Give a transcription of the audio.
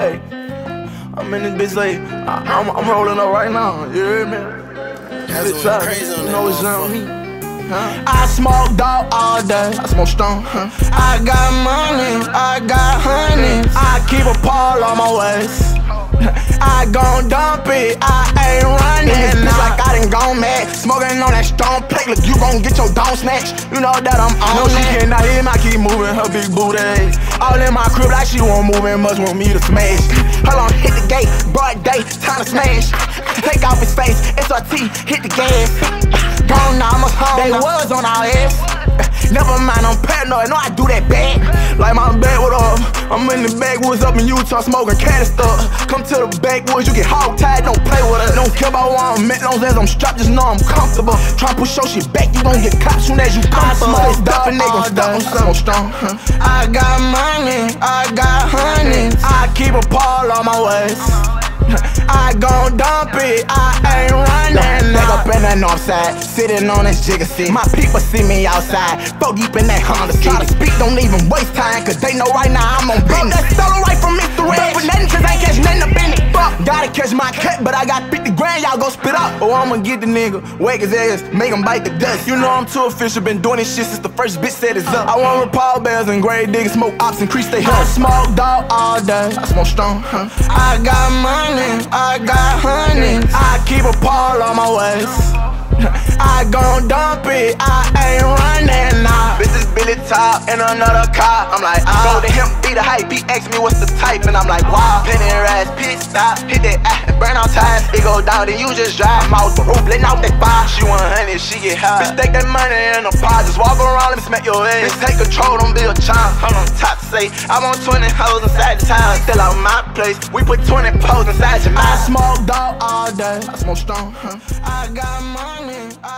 Hey, I'm in this bitch like I'm rolling up right now. You hear me? That's crazy. You know what's on me? I smoke dope all day. I smoke strong. I got money. I got honey. I keep a pole on my waist. I gon' dump it, I ain't running. It's like I done gone mad, smoking on that strong plate. Look, you gon' get your dome snatched. You know that I'm on. No, she cannot hear me, I keep moving her big booty. All in my crib like she won't move and must want me to smash. Hold on, hit the gate, broad day, time to smash. Take off his face, SRT, hit the gas. Gone now, I'm home. They was on our ass. Never mind, I'm paranoid, no, I do that bad. Like my backwoods up, I'm in the backwoods up in Utah smoking cat stuff. Come to the backwoods, you get hog-tied, don't play with us. Don't care about where I'm at, long as I'm strapped, just know I'm comfortable. Try to push your shit back, you gon' get caught soon as you come. I smoke stuff and they gon' stop, I'm so strong. I got money, I got honey. I keep a pole on my waist. I gon' dump it, I ain't running. Back up in the north side, sitting on this jigger seat. My people see me outside, 4 deep in that Honda City. Try to speak, don't even waste time, cause they know right now I'm on business. That's stolen right from Mr. Red, but nothing cause I ain't catch nothing up in it. Fuck, gotta catch my cut, but I got 50 grand, y'all gon' spit up. Or I'ma get the nigga, wake his ass, make him bite the dust. You know I'm too official, been doing this shit since the first bitch said it's up. I want Paul Bells and grave diggers, smoke ops, increase they health. I smoke dog all day, I smoke strong. I got money, I got honey. I keep a pole on my waist. I gon' dump it, I ain't running now. Bitch is Billy Top in another car. I'm like, go to him, be the hype. He asked me what's the type, and I'm like, wow. Penny rise, pit stop, hit that and burn out tires. It go down, then you just drive. I'm out the roof, letting out that bar. She 100, she get high. Bitch, take that money in a pot, just walk around and smack your ass. Bitch, take control, don't be a child. I'm on top, say, I want 20 hoes inside the town. Still out my place, we put 20 poles inside your mouth. I smoke dog all day, I smoke strong. I got money.